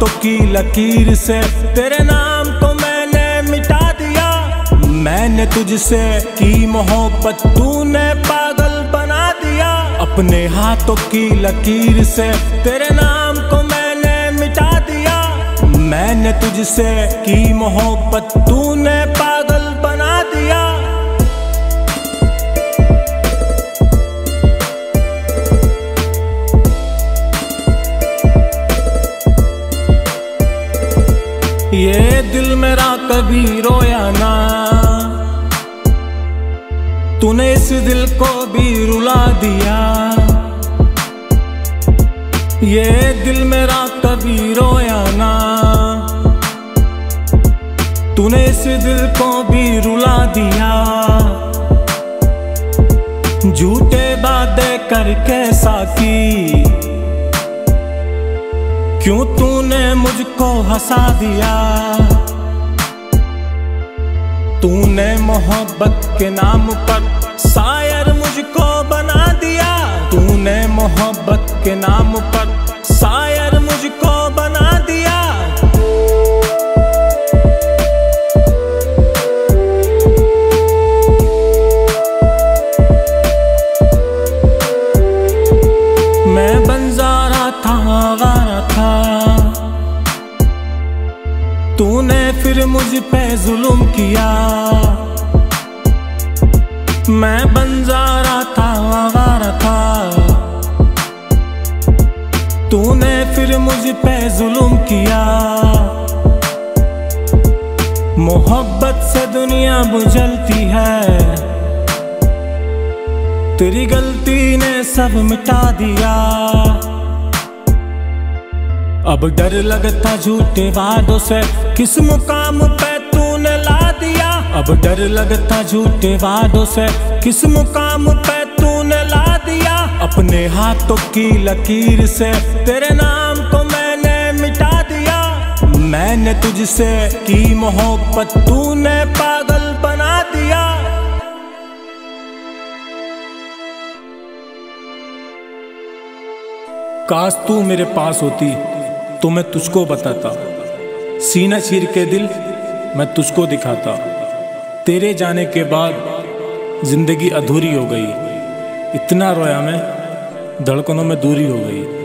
हाथों की लकीर से तेरे नाम को मैंने मिटा दिया। मैंने तुझसे की मोहब्बत, तूने पागल बना दिया। अपने हाथों की लकीर से तेरे नाम को मैंने मिटा दिया। मैंने तुझसे की मोहब्बत, तूने पागल बना दिया। ये दिल मेरा कभी रोया ना, तूने इस दिल को भी रुला दिया। ये दिल मेरा कभी रोया ना, तूने इस दिल को भी रुला दिया। झूठे वादे करके साकी, क्यों तूने मुझको हंसा दिया। तूने मोहब्बत के नाम पर शायर मुझको बना दिया। तूने मोहब्बत के नाम पर शायर मुझको बना दिया। मैं बंजारा था, आवारा था, तूने फिर मुझ पे जुल्म किया। मैं बंजारा था, आवारा था, तूने फिर मुझ पे जुल्म किया। मोहब्बत से दुनिया बुझलती है, तेरी गलती ने सब मिटा दिया। अब डर लगता झूठे वादों से, किस मुकाम पे तूने ला दिया। अब डर लगता झूठे वादों से, किस मुकाम पे तूने ला दिया। अपने हाथों की लकीर से तेरे नाम को मैंने मिटा दिया। मैंने तुझसे की मोहब्बत, तूने पागल बना दिया। काश तू मेरे पास होती तो मैं तुझको बताता, सीना चीर के दिल मैं तुझको दिखाता। तेरे जाने के बाद जिंदगी अधूरी हो गई, इतना रोया मैं धड़कनों में दूरी हो गई।